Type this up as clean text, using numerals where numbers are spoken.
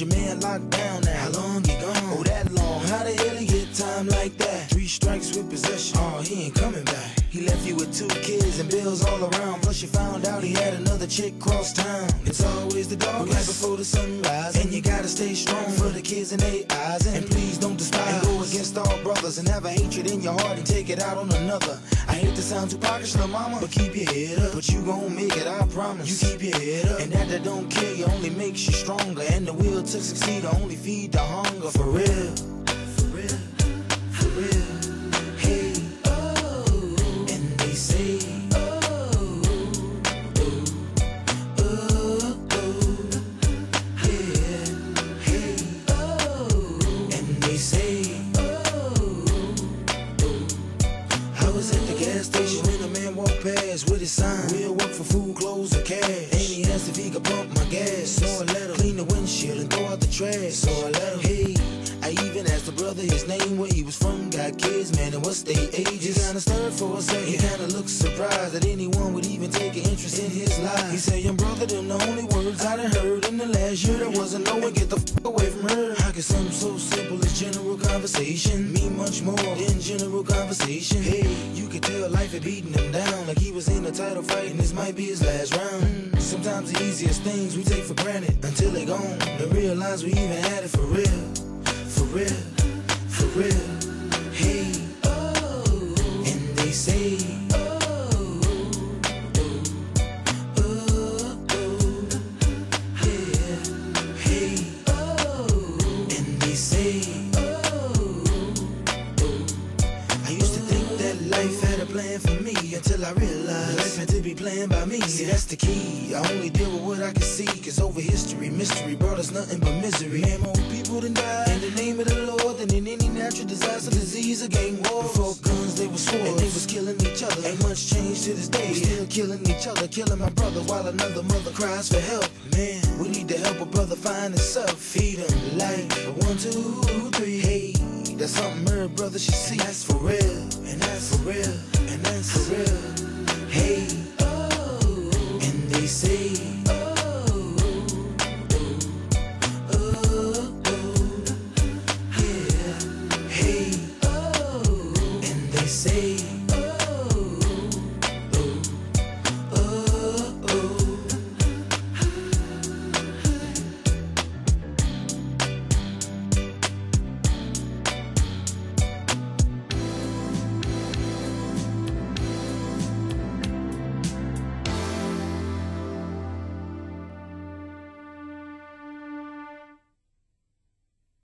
your man locked down now. How long he gone? Oh, that long. How the hell he get time like that? 3 strikes with possession. Oh, he ain't coming back. He left you with 2 kids and bills all around. Plus you found out he had another chick cross town. It's always the darkest right before the sunrise, and you gotta stay strong for the kids in their eyes. And please don't despise and go against all brothers and have a hatred in your heart and take it out on another. I hate to sound too pockets, little mama, but keep your head up. But you gon' make it, I promise. You keep your head up, and that don't kill you, only makes you stronger. And the will to succeed to only feed the hunger. For real, for real, for real. Hey, oh, and they say, oh, oh, oh, oh, yeah, hey, oh, and they say, I was at the gas station when a man walked past with his sign. We'll work for food, clothes, or cash. And he asked if he could pump my gas. So I let him clean the windshield and throw out the trash. So I let him, hey, I even asked the brother his name, where he was from, got kids, man, and what's their ages. Kinda stirred for a second, he kinda looked surprised that anyone would even take an interest in his life. He said, young brother, them the only words I done heard in the last year. There wasn't no one, get the f away from her. How could something so simple as general conversation mean much more than general conversation? Hey, you could tell life had beaten him down, like he was in a title fight and this might be his last round. Sometimes the easiest things we take for granted until they gone, then realize we even had it for real. For real, for real. Hey, oh, and they say, oh, oh, oh, oh, yeah. Hey, oh, and they say, oh, oh. I used to think that life had a plan for me until I realized life had to be planned by me. See, that's the key. I only deal with what I can see, cause over history, mystery brought us nothing but misery. Man, more people than died in the name of the Lord than in any natural disaster, disease, or gang war. Before guns, they were swords, and they was killing each other. Ain't much change to this day. We still killing each other, killing my brother while another mother cries for help. Man, we need to help a brother find himself. Feed him like 1, 2, 3. Hey, that's something her brother should see. And that's for real, and that's for real, and that's for real. Hey, oh, and they say,